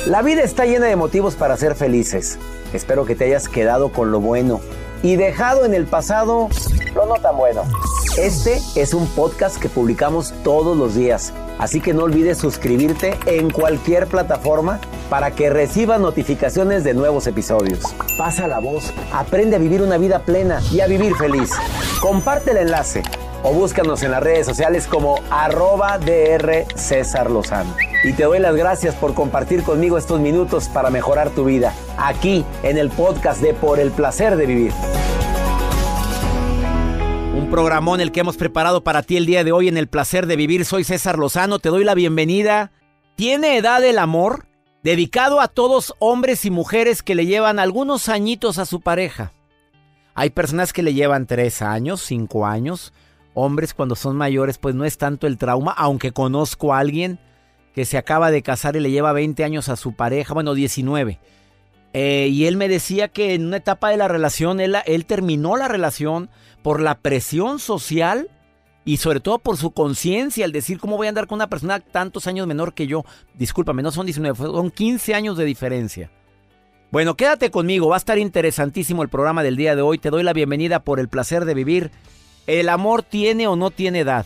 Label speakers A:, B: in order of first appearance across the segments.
A: La vida está llena de motivos para ser felices. Espero que te hayas quedado con lo bueno y dejado en el pasado lo no tan bueno. Este es un podcast que publicamos todos los días, así que no olvides suscribirte en cualquier plataforma para que recibas notificaciones de nuevos episodios. Pasa la voz, aprende a vivir una vida plena y a vivir feliz. Comparte el enlace o búscanos en las redes sociales como @Dr. César Lozano. Y te doy las gracias por compartir conmigo estos minutos para mejorar tu vida, aquí en el podcast de Por el Placer de Vivir. Un programón el que hemos preparado para ti el día de hoy en El Placer de Vivir. Soy César Lozano, te doy la bienvenida. ¿Tiene edad el amor? Dedicado a todos hombres y mujeres que le llevan algunos añitos a su pareja. Hay personas que le llevan 3 años, 5 años. Hombres cuando son mayores pues no es tanto el trauma, aunque conozco a alguien que se acaba de casar y le lleva 20 años a su pareja, bueno 19. Y él me decía que en una etapa de la relación él terminó la relación por la presión social y sobre todo por su conciencia, al decir cómo voy a andar con una persona tantos años menor que yo. Discúlpame, no son 19, son 15 años de diferencia. Bueno, quédate conmigo, va a estar interesantísimo el programa del día de hoy. Te doy la bienvenida por El Placer de Vivir. ¿El amor tiene o no tiene edad?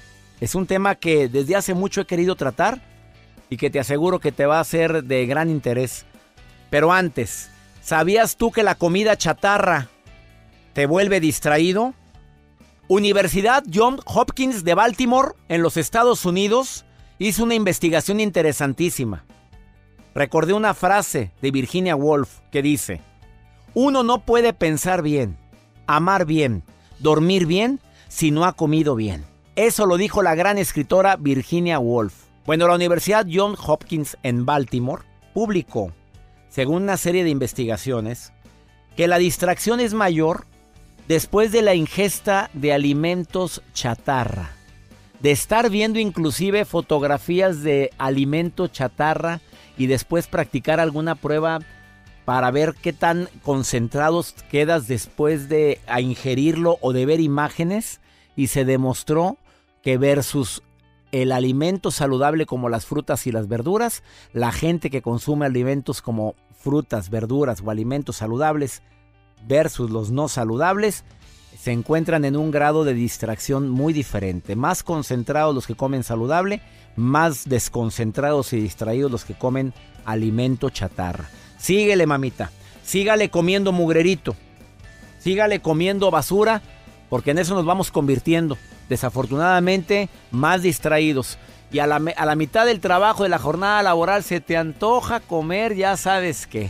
A: Es un tema que desde hace mucho he querido tratar y que te aseguro que te va a ser de gran interés. Pero antes, ¿sabías tú que la comida chatarra te vuelve distraído? Universidad Johns Hopkins de Baltimore, en los Estados Unidos, hizo una investigación interesantísima. Recordé una frase de Virginia Woolf que dice: uno no puede pensar bien, amar bien, dormir bien si no ha comido bien. Eso lo dijo la gran escritora Virginia Woolf. Bueno, la Universidad Johns Hopkins en Baltimore publicó, según una serie de investigaciones, que la distracción es mayor después de la ingesta de alimentos chatarra. De estar viendo inclusive fotografías de alimento chatarra y después practicar alguna prueba para ver qué tan concentrados quedas después de ingerirlo o de ver imágenes, y se demostró que versus el alimento saludable como las frutas y las verduras, la gente que consume alimentos como frutas, verduras o alimentos saludables versus los no saludables, se encuentran en un grado de distracción muy diferente. Más concentrados los que comen saludable, más desconcentrados y distraídos los que comen alimento chatarra. Síguele, mamita, sígale comiendo mugrerito, sígale comiendo basura, porque en eso nos vamos convirtiendo. Desafortunadamente, más distraídos. Y a la mitad del trabajo, de la jornada laboral, se te antoja comer, ya sabes qué.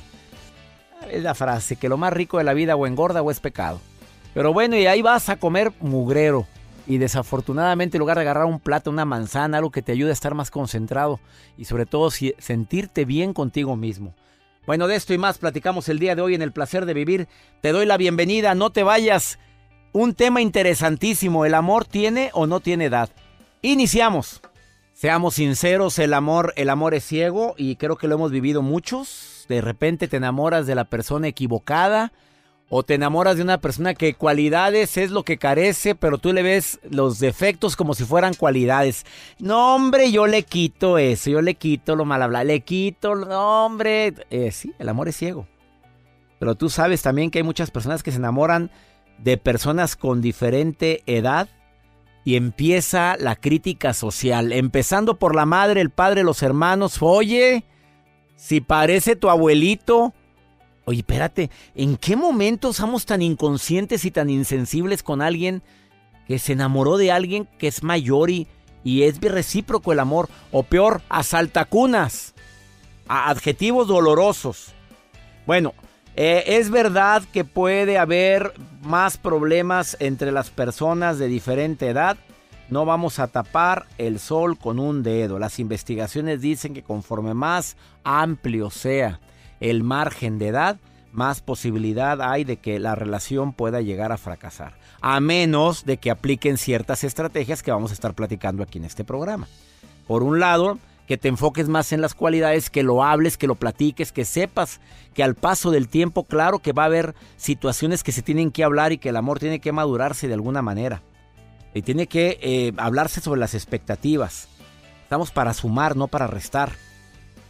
A: Es la frase, que lo más rico de la vida o engorda o es pecado. Pero bueno, y ahí vas a comer mugrero. Y desafortunadamente, en lugar de agarrar un plato, una manzana, algo que te ayude a estar más concentrado y sobre todo sentirte bien contigo mismo. Bueno, de esto y más platicamos el día de hoy en El Placer de Vivir. Te doy la bienvenida, no te vayas. Un tema interesantísimo, ¿el amor tiene o no tiene edad? Iniciamos. Seamos sinceros, el amor es ciego y creo que lo hemos vivido muchos. De repente te enamoras de la persona equivocada o te enamoras de una persona que cualidades es lo que carece, pero tú le ves los defectos como si fueran cualidades. No, hombre, yo le quito eso, yo le quito lo mal hablado, le quito, no, hombre. Sí, el amor es ciego. Pero tú sabes también que hay muchas personas que se enamoran de personas con diferente edad y empieza la crítica social, empezando por la madre, el padre, los hermanos. Oye, si parece tu abuelito. Oye, espérate, ¿en qué momento somos tan inconscientes y tan insensibles con alguien que se enamoró de alguien que es mayor y es recíproco el amor? O peor, a saltacunas, a adjetivos dolorosos. Bueno, es verdad que puede haber más problemas entre las personas de diferente edad. No vamos a tapar el sol con un dedo. Las investigaciones dicen que conforme más amplio sea el margen de edad, más posibilidad hay de que la relación pueda llegar a fracasar. A menos de que apliquen ciertas estrategias que vamos a estar platicando aquí en este programa. Por un lado, que te enfoques más en las cualidades, que lo hables, que lo platiques, que sepas que al paso del tiempo, claro que va a haber situaciones que se tienen que hablar y que el amor tiene que madurarse de alguna manera. Y tiene que hablarse sobre las expectativas. Estamos para sumar, no para restar.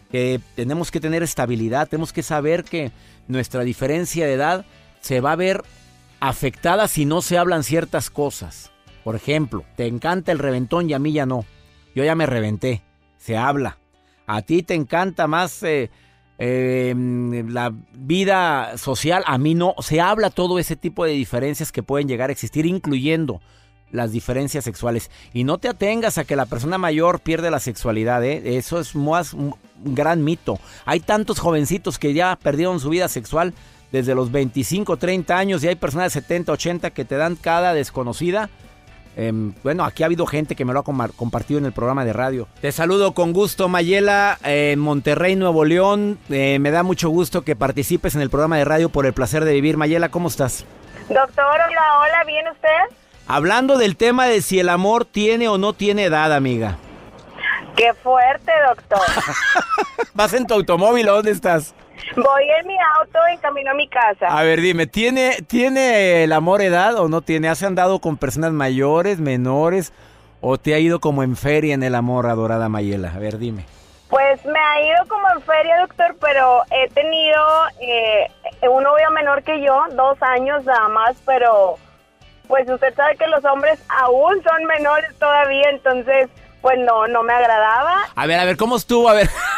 A: que tenemos que tener estabilidad, tenemos que saber que nuestra diferencia de edad se va a ver afectada si no se hablan ciertas cosas. Por ejemplo, te encanta el reventón y a mí ya no. Yo ya me reventé, se habla. A ti te encanta más la vida social, a mí no. Se habla todo ese tipo de diferencias que pueden llegar a existir, incluyendo las diferencias sexuales. Y no te atengas a que la persona mayor pierde la sexualidad, ¿eh? Eso es más un gran mito. Hay tantos jovencitos que ya perdieron su vida sexual desde los 25, 30 años y hay personas de 70, 80 que te dan cada desconocida. Bueno, aquí ha habido gente que me lo ha compartido en el programa de radio. Te saludo con gusto, Mayela, en Monterrey, Nuevo León. Me da mucho gusto que participes en el programa de radio por el placer de vivir. Mayela, ¿cómo estás?
B: Doctor, hola, ¿bien usted?
A: Hablando del tema de si el amor tiene o no tiene edad, amiga.
B: ¡Qué fuerte, doctor!
A: ¿Vas en tu automóvil o dónde estás?
B: Voy en mi auto en camino a mi casa.
A: A ver, dime, ¿tiene el amor edad o no tiene? ¿Has andado con personas mayores, menores o te ha ido como en feria en el amor, adorada Mayela? A ver, dime.
B: Pues me ha ido como en feria, doctor, pero he tenido un novio menor que yo, 2 años nada más, pero pues usted sabe que los hombres aún son menores todavía, entonces pues no me agradaba.
A: A ver, ¿cómo estuvo?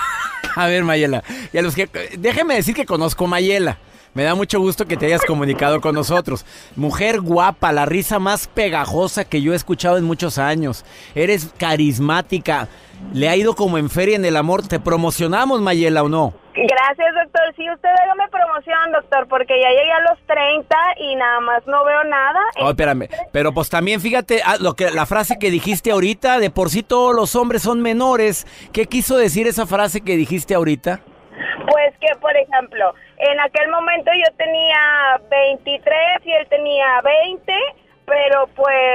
A: A ver, Mayela, y a los que déjeme decir que conozco a Mayela. Me da mucho gusto que te hayas comunicado con nosotros. Mujer guapa, la risa más pegajosa que yo he escuchado en muchos años. Eres carismática. ¿Le ha ido como en feria en el amor? ¿Te promocionamos, Mayela, o no?
B: Gracias, doctor. Sí, usted hágame promoción, doctor, porque ya llegué a los 30 y nada más no veo nada.
A: Oh, espérame. Pero pues también fíjate la frase que dijiste ahorita, de por sí todos los hombres son menores. ¿Qué quiso decir esa frase que dijiste ahorita?
B: Pues que, por ejemplo, en aquel momento yo tenía 23 y él tenía 20, pero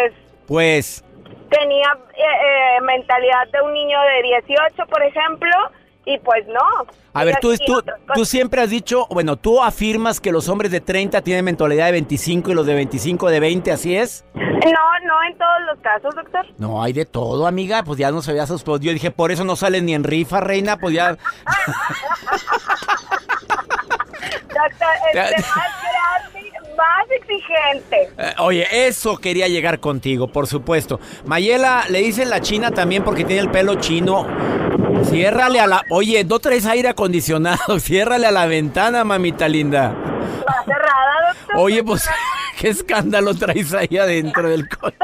B: pues tenía mentalidad de un niño de 18, por ejemplo, y pues no.
A: A ver, tú siempre has dicho, bueno, tú afirmas que los hombres de 30 tienen mentalidad de 25 y los de 25 de 20, ¿así es?
B: No en todos los casos, doctor.
A: No, hay de todo, amiga, pues ya no se había suspendido. Yo dije, por eso no sales ni en rifa, reina, pues ya...
B: Doctor, más grande, más exigente.
A: Oye, eso quería llegar contigo, por supuesto. Mayela, le dicen la china también porque tiene el pelo chino. Ciérrale a la... Oye, ¿no traes aire acondicionado? Ciérrale a la ventana, mamita linda.
B: ¿Va cerrada, doctor?
A: Oye, pues, ¿qué escándalo traes ahí adentro del coche?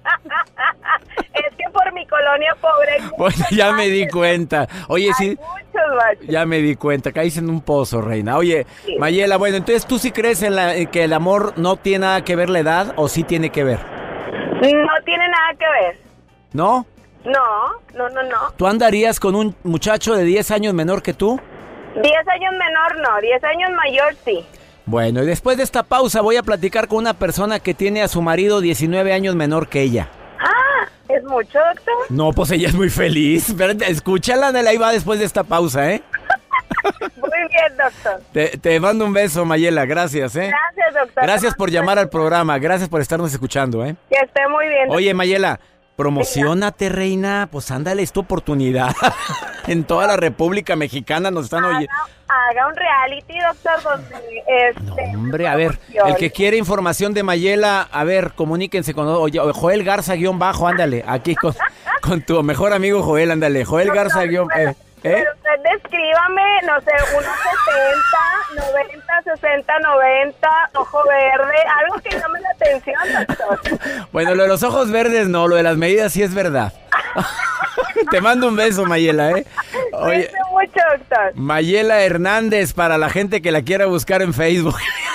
B: Es que por mi colonia pobre...
A: Bueno, ya me di cuenta. Oye, sí...
B: Muchos,
A: ya me di cuenta, caíste en un pozo, reina. Oye, sí. Mayela, bueno, entonces, ¿tú sí crees en que el amor no tiene nada que ver la edad o sí tiene que ver?
B: No tiene nada que ver.
A: ¿No?
B: No.
A: ¿Tú andarías con un muchacho de 10 años menor que tú?
B: 10 años menor no, 10 años mayor sí.
A: Bueno, y después de esta pausa voy a platicar con una persona que tiene a su marido 19 años menor que ella.
B: Ah, ¿es mucho, doctor?
A: No, pues ella es muy feliz. Espérate, escúchala, ahí va después de esta pausa, ¿eh?
B: Muy bien, doctor.
A: Te mando un beso, Mayela, gracias, ¿eh?
B: Gracias, doctor.
A: Gracias por llamar al programa, gracias por estarnos escuchando, ¿eh?
B: Que esté muy bien, doctor.
A: Oye, Mayela, promociónate, reina, pues ándale, es tu oportunidad. En toda la República Mexicana nos están oyendo.
B: Haga un reality, doctor, donde...
A: No, hombre, a ver, el que quiere información de Mayela, a ver, comuníquense con Joel Garza ¡bajo, ándale, aquí con tu mejor amigo Joel, ándale, Joel Garza
B: Pero usted descríbame, no sé, unos 70, 90, 60, 90, ojo verde, algo que llame la atención, doctor.
A: Bueno, lo de los ojos verdes no, lo de las medidas sí es verdad. Te mando un beso, Mayela, ¿eh?
B: Oye, mucho, doctor.
A: Mayela Hernández, para la gente que la quiera buscar en Facebook.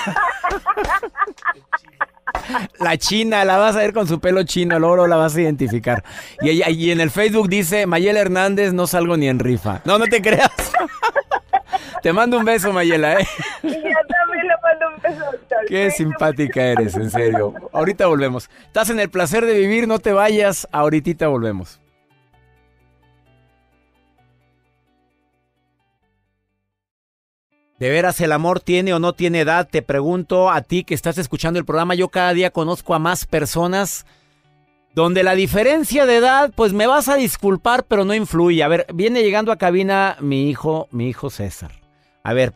A: La china, la vas a ver con su pelo chino, luego la vas a identificar. Y en el Facebook dice, Mayela Hernández, no salgo ni en rifa. No te creas. Te mando un beso, Mayela, ¿eh?
B: Y yo también le mando un beso, doctor.
A: Qué simpática eres, en serio. Ahorita volvemos. Estás en el placer de vivir, no te vayas. Ahorita volvemos. ¿De veras el amor tiene o no tiene edad? Te pregunto a ti que estás escuchando el programa. Yo cada día conozco a más personas donde la diferencia de edad, pues me vas a disculpar, pero no influye. A ver, viene llegando a cabina mi hijo César. A ver,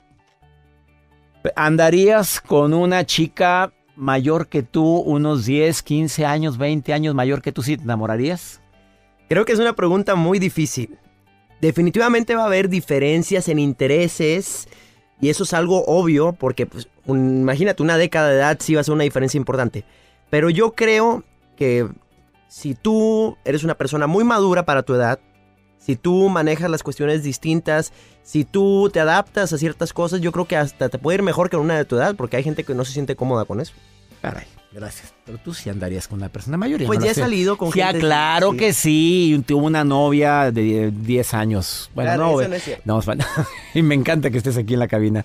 A: ¿andarías con una chica mayor que tú, unos 10, 15 años, 20 años mayor que tú, si te enamorarías?
C: Creo que es una pregunta muy difícil. Definitivamente va a haber diferencias en intereses y eso es algo obvio porque, pues, imagínate, una década de edad sí va a ser una diferencia importante. Pero yo creo que si tú eres una persona muy madura para tu edad, si tú manejas las cuestiones distintas, si tú te adaptas a ciertas cosas, yo creo que hasta te puede ir mejor que una de tu edad, porque hay gente que no se siente cómoda con eso.
A: Caray, gracias. Pero tú sí andarías con una persona mayor.
C: Pues ya he salido con gente.
A: Sí, claro que sí. Tuve una novia de 10 años. Bueno,
C: claro, eso no es cierto.
A: No, y me encanta que estés aquí en la cabina.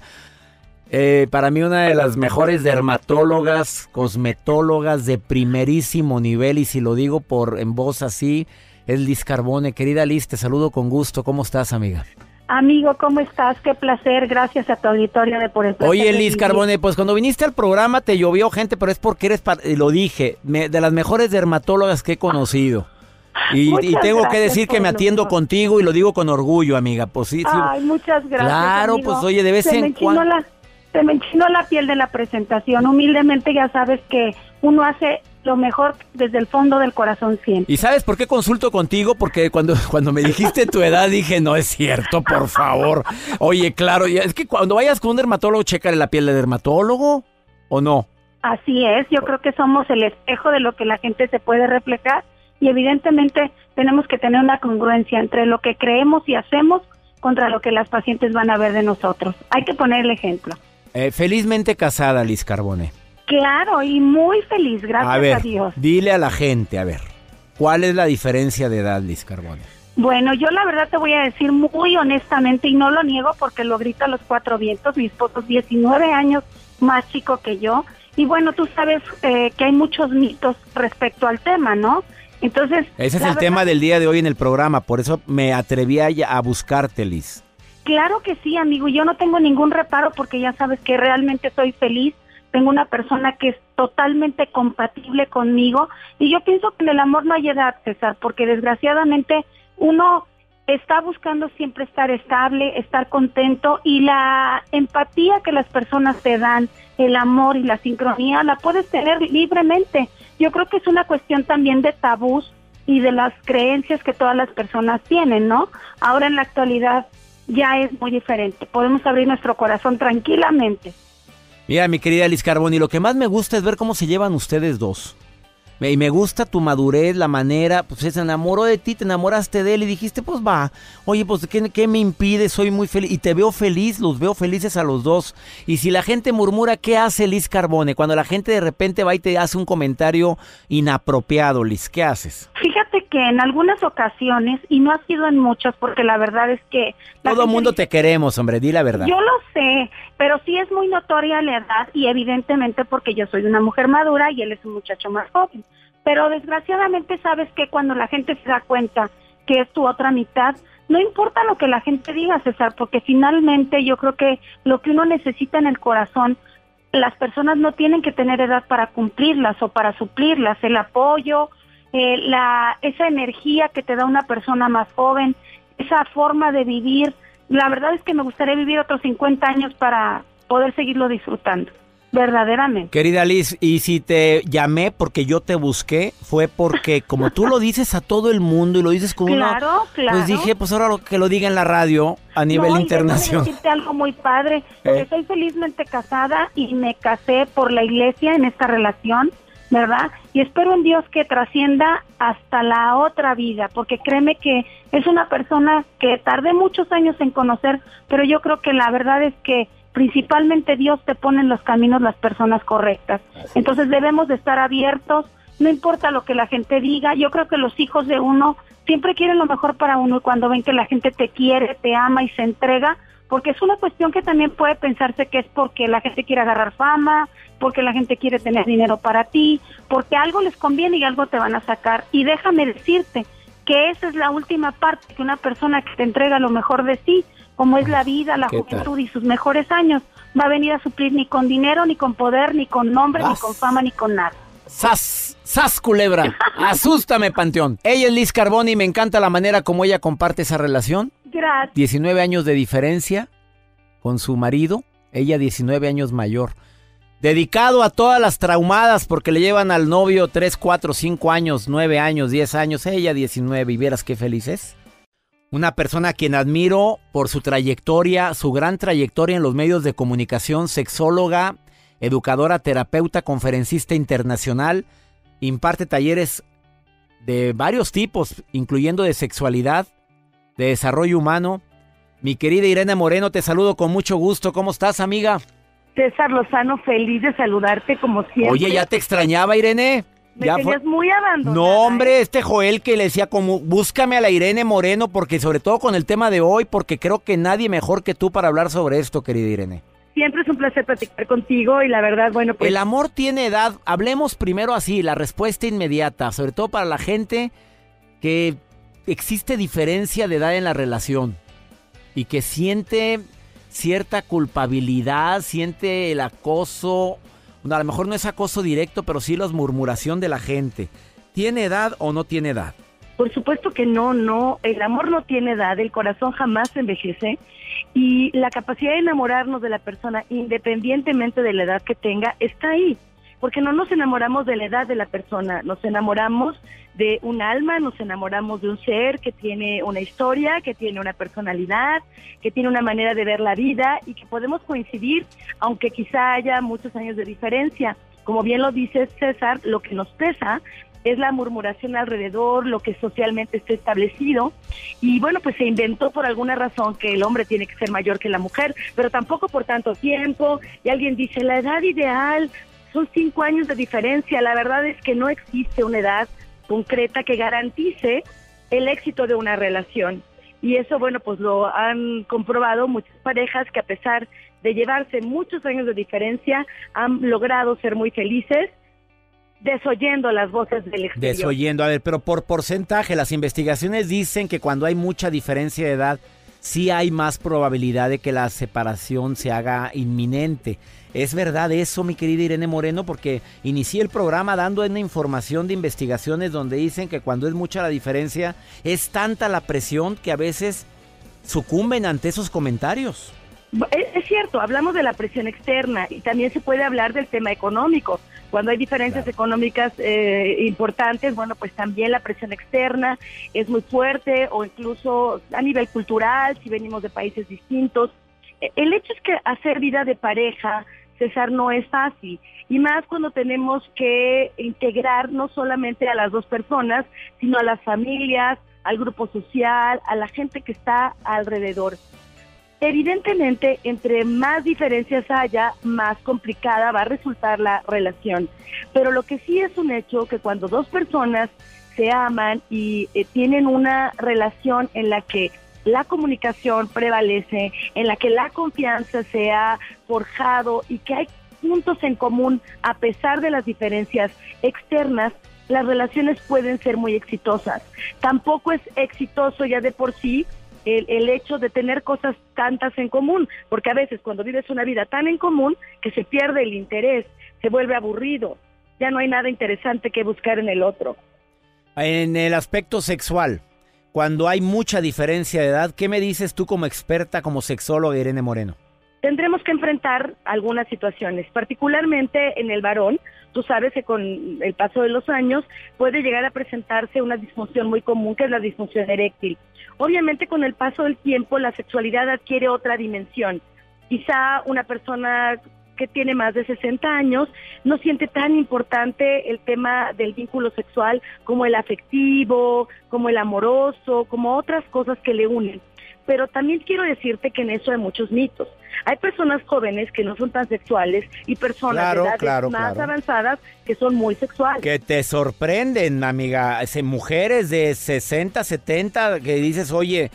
A: Para mí una de las mejores dermatólogas, cosmetólogas de primerísimo nivel, y si lo digo en voz así, es Liz Carbone. Querida Liz, te saludo con gusto. ¿Cómo estás, amiga?
D: Amigo, ¿cómo estás? Qué placer, gracias a tu auditorio de por el placer.
A: Oye, Liz Carbone, pues cuando viniste al programa te llovió gente, pero es porque eres, lo dije, de las mejores dermatólogas que he conocido. Y tengo que decir que me atiendo contigo y lo digo con orgullo, amiga. Pues sí,
D: ay, muchas gracias.
A: Claro,
D: amigo.
A: Pues oye, de vez en cuando.
D: Se me enchinó la piel de la presentación. Humildemente ya sabes que uno hace lo mejor desde el fondo del corazón siempre.
A: ¿Y sabes por qué consulto contigo? Porque cuando me dijiste tu edad dije, no es cierto, por favor. Oye, claro, es que cuando vayas con un dermatólogo, chécale la piel de dermatólogo, ¿o no?
D: Así es, yo creo que somos el espejo de lo que la gente se puede reflejar y evidentemente tenemos que tener una congruencia entre lo que creemos y hacemos contra lo que las pacientes van a ver de nosotros. Hay que poner el ejemplo.
A: Felizmente casada, Liz Carbone.
D: Claro, y muy feliz, gracias a Dios.
A: Dile a la gente, ¿cuál es la diferencia de edad, Liz Carbone?
D: Bueno, yo la verdad te voy a decir muy honestamente, y no lo niego porque lo grito a los cuatro vientos, mi esposo es 19 años más chico que yo, y bueno, tú sabes que hay muchos mitos respecto al tema, ¿no? Entonces...
A: Ese es el tema del día de hoy en el programa, por eso me atreví a buscarte, Liz.
D: Claro que sí, amigo, yo no tengo ningún reparo porque ya sabes que realmente soy feliz, tengo una persona que es totalmente compatible conmigo y yo pienso que en el amor no hay edad, César, porque desgraciadamente uno está buscando siempre estar estable, estar contento y la empatía que las personas te dan, el amor y la sincronía la puedes tener libremente. Yo creo que es una cuestión también de tabús y de las creencias que todas las personas tienen, ¿no? Ahora en la actualidad ya es muy diferente. Podemos abrir nuestro corazón tranquilamente.
A: Mira, mi querida Liz Carbone, lo que más me gusta es ver cómo se llevan ustedes dos. Y me gusta tu madurez, la manera, pues se enamoró de ti, te enamoraste de él y dijiste, pues va, oye, pues ¿qué me impide? Soy muy feliz y te veo feliz, los veo felices a los dos. Y si la gente murmura, ¿qué hace Liz Carbone? Cuando la gente de repente va y te hace un comentario inapropiado, Liz, ¿qué haces?
D: Fíjate que en algunas ocasiones, y no ha sido en muchas, porque la verdad es que...
A: Todo el mundo te queremos, hombre, di la verdad.
D: Yo lo sé, pero sí es muy notoria la edad y evidentemente porque yo soy una mujer madura y él es un muchacho más joven. Pero desgraciadamente sabes que cuando la gente se da cuenta que es tu otra mitad, no importa lo que la gente diga, César, porque finalmente yo creo que lo que uno necesita en el corazón, las personas no tienen que tener edad para cumplirlas o para suplirlas, el apoyo, esa energía que te da una persona más joven, esa forma de vivir. La verdad es que me gustaría vivir otros 50 años para poder seguirlo disfrutando. Verdaderamente.
A: Querida Liz, y si te llamé porque yo te busqué, fue porque como tú lo dices a todo el mundo y lo dices con
D: claro,
A: pues dije, pues ahora que lo diga en la radio a nivel internacional.
D: Déjame decirte algo muy padre, porque soy felizmente casada y me casé por la iglesia en esta relación, ¿verdad? Y espero en Dios que trascienda hasta la otra vida, porque créeme que es una persona que tardé muchos años en conocer, pero yo creo que la verdad es que principalmente Dios te pone en los caminos las personas correctas. Entonces debemos de estar abiertos, no importa lo que la gente diga. Yo creo que los hijos de uno siempre quieren lo mejor para uno y cuando ven que la gente te quiere, te ama y se entrega, porque es una cuestión que también puede pensarse que es porque la gente quiere agarrar fama, porque la gente quiere tener dinero para ti, porque algo les conviene y algo te van a sacar. Y déjame decirte que esa es la última parte, que una persona que te entrega lo mejor de sí, como es la vida, la juventud y sus mejores años, va a venir a suplir ni con dinero, ni con poder, ni con nombre, ni con fama, ni con nada.
A: ¡Sas! ¡Sas, culebra! ¡Asústame, Panteón! Ella es Liz Carbone y me encanta la manera como ella comparte esa relación.
D: Gracias.
A: 19 años de diferencia con su marido, ella 19 años mayor. Dedicado a todas las traumadas porque le llevan al novio 3, 4, 5 años, 9 años, 10 años, ella 19 y vieras qué feliz es. Una persona a quien admiro por su trayectoria, su gran trayectoria en los medios de comunicación, sexóloga, educadora, terapeuta, conferencista internacional, imparte talleres de varios tipos, incluyendo de sexualidad, de desarrollo humano. Mi querida Irene Moreno, te saludo con mucho gusto. ¿Cómo estás, amiga?
D: César Lozano, feliz de saludarte como siempre.
A: Oye, ya te extrañaba, Irene.
D: Me tenías muy abandonada.
A: No, hombre, este Joel que le decía como, búscame a la Irene Moreno, porque sobre todo con el tema de hoy, porque creo que nadie mejor que tú para hablar sobre esto, querida Irene.
D: Siempre es un placer platicar contigo y la verdad, bueno, pues...
A: El amor tiene edad. Hablemos primero así, la respuesta inmediata, sobre todo para la gente que existe diferencia de edad en la relación y que siente cierta culpabilidad, siente el acoso. A lo mejor no es acoso directo, pero sí la murmuración de la gente. ¿Tiene edad o no tiene edad?
D: Por supuesto que no, el amor no tiene edad, el corazón jamás envejece y la capacidad de enamorarnos de la persona, independientemente de la edad que tenga, está ahí. Porque no nos enamoramos de la edad de la persona, nos enamoramos de un alma, nos enamoramos de un ser que tiene una historia, que tiene una personalidad, que tiene una manera de ver la vida y que podemos coincidir, aunque quizá haya muchos años de diferencia. Como bien lo dice César, lo que nos pesa es la murmuración alrededor, lo que socialmente está establecido. Y bueno, pues se inventó por alguna razón que el hombre tiene que ser mayor que la mujer, pero tampoco por tanto tiempo. Y alguien dice, la edad ideal son 5 años de diferencia. La verdad es que no existe una edad concreta que garantice el éxito de una relación. Y eso, bueno, pues lo han comprobado muchas parejas que a pesar de llevarse muchos años de diferencia, han logrado ser muy felices, desoyendo las voces del exterior.
A: Desoyendo, a ver, pero por porcentaje, las investigaciones dicen que cuando hay mucha diferencia de edad, sí hay más probabilidad de que la separación se haga inminente. ¿Es verdad eso, mi querida Irene Moreno? Porque inicié el programa dando una información de investigaciones donde dicen que cuando es mucha la diferencia, es tanta la presión que a veces sucumben ante esos comentarios.
D: Es cierto, hablamos de la presión externa y también se puede hablar del tema económico. Cuando hay diferencias económicas importantes, bueno, pues también la presión externa es muy fuerte, o incluso a nivel cultural, si venimos de países distintos. El hecho es que hacer vida de pareja, César, no es fácil, y más cuando tenemos que integrar no solamente a las dos personas, sino a las familias, al grupo social, a la gente que está alrededor. Evidentemente, entre más diferencias haya, más complicada va a resultar la relación. Pero lo que sí es un hecho, que cuando dos personas se aman y tienen una relación en la que la comunicación prevalece, en la que la confianza se ha forjado y que hay puntos en común a pesar de las diferencias externas, las relaciones pueden ser muy exitosas. Tampoco es exitoso ya de por sí el hecho de tener cosas tantas en común, porque a veces cuando vives una vida tan en común que se pierde el interés, se vuelve aburrido, ya no hay nada interesante que buscar en el otro.
A: En el aspecto sexual, cuando hay mucha diferencia de edad, ¿qué me dices tú como experta, como sexóloga, Irene Moreno?
D: Tendremos que enfrentar algunas situaciones, particularmente en el varón. Tú sabes que con el paso de los años puede llegar a presentarse una disfunción muy común, que es la disfunción eréctil. Obviamente, con el paso del tiempo, la sexualidad adquiere otra dimensión. Quizá una persona que tiene más de 60 años no siente tan importante el tema del vínculo sexual como el afectivo, como el amoroso, como otras cosas que le unen. Pero también quiero decirte que en eso hay muchos mitos. Hay personas jóvenes que no son tan sexuales y personas de edades más avanzadas que son muy sexuales.
A: Que te sorprenden, amiga. Mujeres de 60, 70 que dices, oye,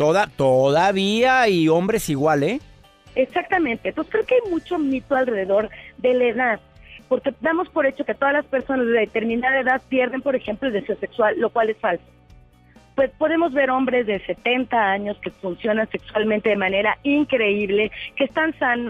A: todavía, y hombres igual, ¿eh?
D: Exactamente. Entonces creo que hay mucho mito alrededor de la edad, porque damos por hecho que todas las personas de determinada edad pierden, por ejemplo, el deseo sexual, lo cual es falso. Pues podemos ver hombres de 70 años que funcionan sexualmente de manera increíble, que están sanos,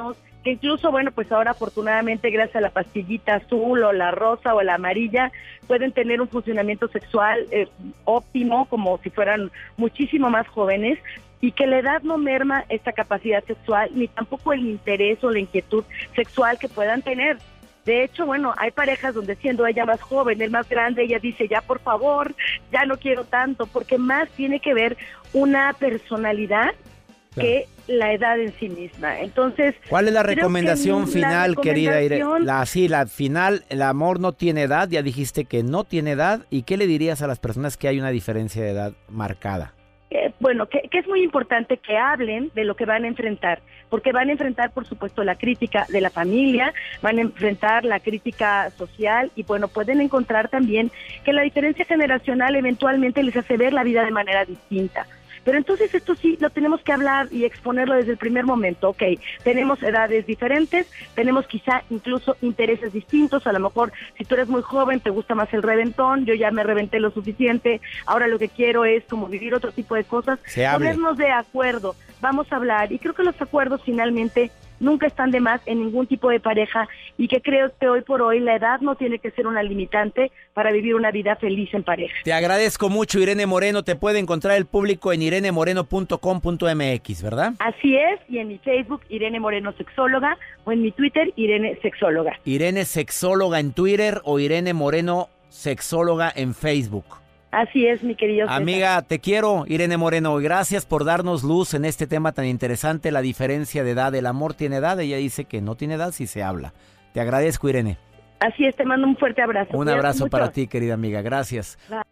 E: que incluso, bueno, pues ahora afortunadamente gracias a la pastillita azul o la rosa o la amarilla, pueden tener un funcionamiento sexual óptimo, como si fueran muchísimo más jóvenes, y que la edad no merma esta capacidad sexual, ni tampoco el interés o la inquietud sexual que puedan tener. De hecho, bueno, hay parejas donde siendo ella más joven, el más grande, ella dice, ya por favor, ya no quiero tanto, porque más tiene que ver una personalidad que la edad en sí misma. Entonces,
A: ¿cuál es la recomendación final, querida Irene? La final, el amor no tiene edad, ya dijiste que no tiene edad, ¿y qué le dirías a las personas que hay una diferencia de edad marcada?
E: Bueno, que es muy importante que hablen de lo que van a enfrentar, porque van a enfrentar, por supuesto, la crítica de la familia, van a enfrentar la crítica social y, bueno, pueden encontrar también que la diferencia generacional eventualmente les hace ver la vida de manera distinta. Pero entonces esto sí lo tenemos que hablar y exponerlo desde el primer momento. Ok, tenemos edades diferentes, tenemos quizá incluso intereses distintos. A lo mejor si tú eres muy joven te gusta más el reventón, yo ya me reventé lo suficiente, ahora lo que quiero es como vivir otro tipo de cosas. Ponernos de acuerdo, vamos a hablar, y creo que los acuerdos finalmente nunca están de más en ningún tipo de pareja, y que creo que hoy por hoy la edad no tiene que ser una limitante para vivir una vida feliz en pareja.
A: Te agradezco mucho, Irene Moreno. Te puede encontrar el público en irenemoreno.com.mx, ¿verdad?
E: Así es, y en mi Facebook, Irene Moreno Sexóloga, o en mi Twitter, Irene Sexóloga.
A: Irene Sexóloga en Twitter o Irene Moreno Sexóloga en Facebook.
E: Así es, mi querido César.
A: Amiga, te quiero, Irene Moreno. Gracias por darnos luz en este tema tan interesante, la diferencia de edad. El amor tiene edad. Ella dice que no tiene edad si se habla. Te agradezco, Irene.
E: Así es, te mando un fuerte abrazo.
A: Un abrazo para ti, querida amiga. Gracias. Bye.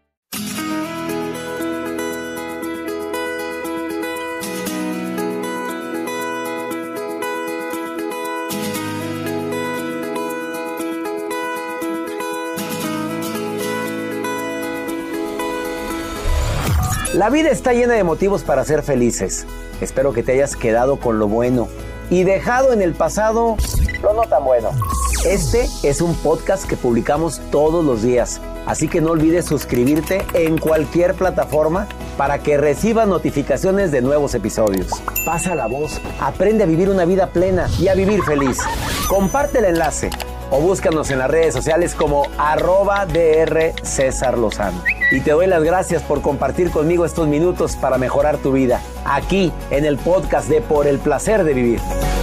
A: La vida está llena de motivos para ser felices. Espero que te hayas quedado con lo bueno y dejado en el pasado lo no tan bueno. Este es un podcast que publicamos todos los días, así que no olvides suscribirte en cualquier plataforma para que recibas notificaciones de nuevos episodios. Pasa la voz, aprende a vivir una vida plena y a vivir feliz. Comparte el enlace o búscanos en las redes sociales como @Dr. César Lozano. Y te doy las gracias por compartir conmigo estos minutos para mejorar tu vida, aquí en el podcast de Por el Placer de Vivir.